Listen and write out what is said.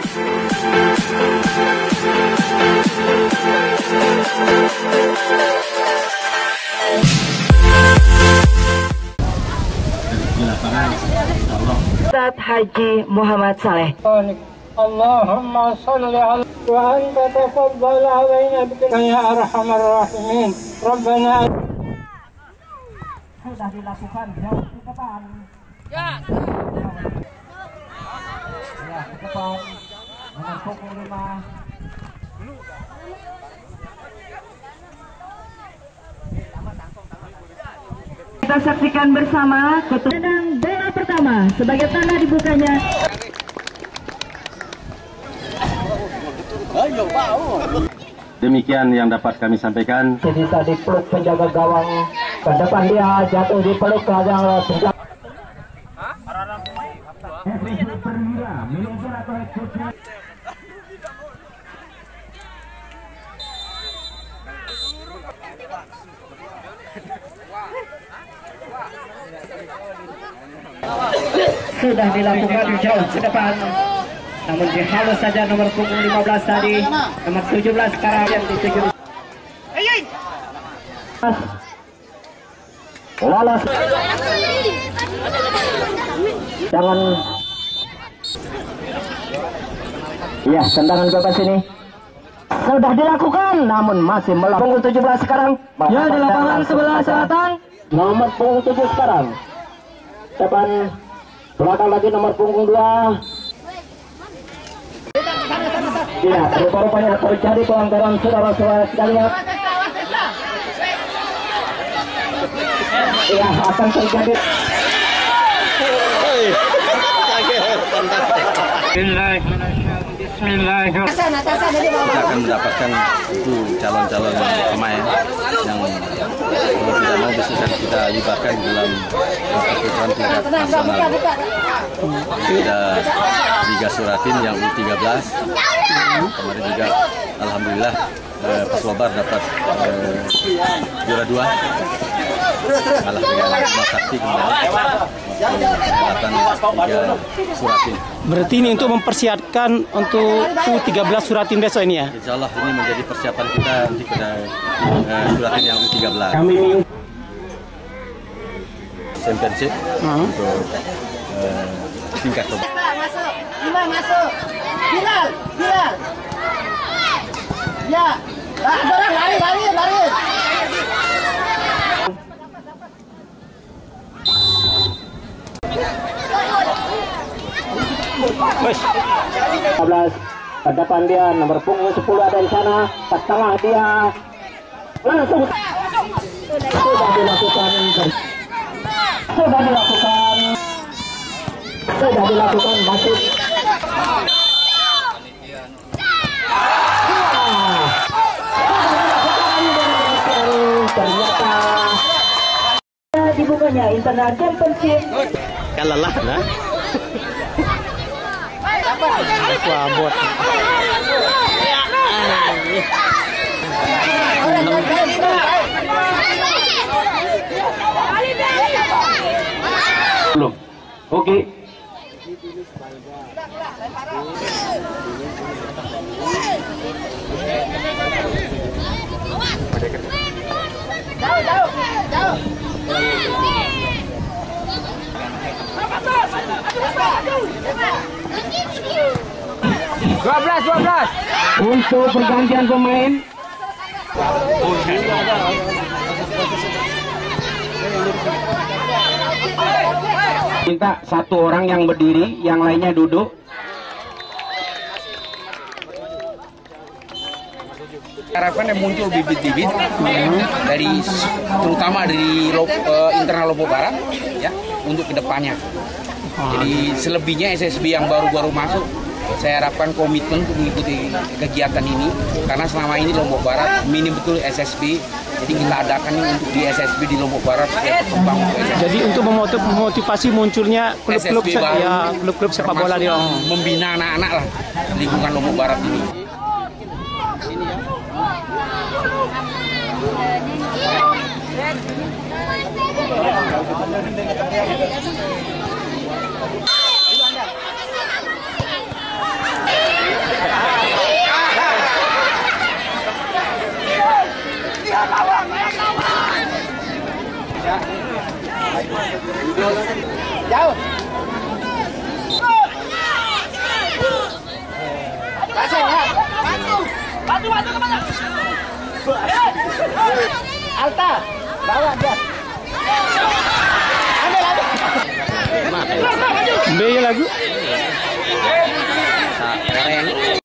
Ustaz Haji Muhammad Saleh. Allahumma salli ala wa anta tafadhal alaina bika ya arhamar rahimin. Rabbana Sudah dilakukan jauh ke depan. Ya, ke depan. Nomor punggung 5. Kita saksikan bersama ketendangan bola pertama sebagai tanda dibukanya. Demikian yang dapat kami sampaikan. bisa dipeluk penjaga gawang ke depan, dia jatuh dipeluk ke gawang penjaga. Sudah dilakukan jauh ke depan, namun dihalus saja nomor punggung 15 tadi, nomor 17 sekarang yang dituju. Lolos. Jangan. Ya, tendangan bebas ini sudah dilakukan, namun masih melawan. Punggung 17 sekarang. Ya, di lapangan sebelah selatan. Nomor punggung 7 sekarang. Depan belakang lagi nomor punggung 2. Ya, rupa-rupanya terjadi pelanggaran saudara-saudara sekalian. Ya, akan terjadi. Bismillahirrahmanirrahim. Kita akan mendapatkan itu calon-calon pemain yang kalau tidak mau besok kita libatkan dalam pertukaran tingkat nasional. Ada Liga Suratin yang U13. Kemarin juga alhamdulillah Peslobar dapat juara 2. Kalah dengan Bima Sakti kemarin. Perhelatan Liga Suratin. Berarti ini untuk mempersiapkan untuk U13 Suratin besok ini ya? Insya Allah ini menjadi persiapan kita nanti pada Suratin yang U13. Championship untuk tingkat Masuk, Lima masuk. Bilal. Ya, dorong lari. Ke depan dia nomor punggung 10 ada di sana, ke tengah dia langsung sudah dilakukan masuk. Ternyata Dibukanya Internal Championship. Kalah lah. Wah, bot. belum. Oke. Jauh. 12. Untuk pergantian pemain. Minta satu orang yang berdiri, yang lainnya duduk. Harapannya muncul bibit-bibit dari terutama dari internal Lombok Barat ya untuk kedepannya. Jadi selebihnya SSB yang baru-baru masuk, saya harapkan komitmen untuk mengikuti kegiatan ini karena selama ini Lombok Barat minim betul SSB. Jadi kita adakan ini untuk di SSB di Lombok Barat supaya berkembang. Jadi untuk memotivasi munculnya klub-klub sepak bola di membina anak-anak lah lingkungan Lombok Barat ini. Jauh. Kasih ya. Batu kemana? Alta, bawa dia. Ambil. Be lagu.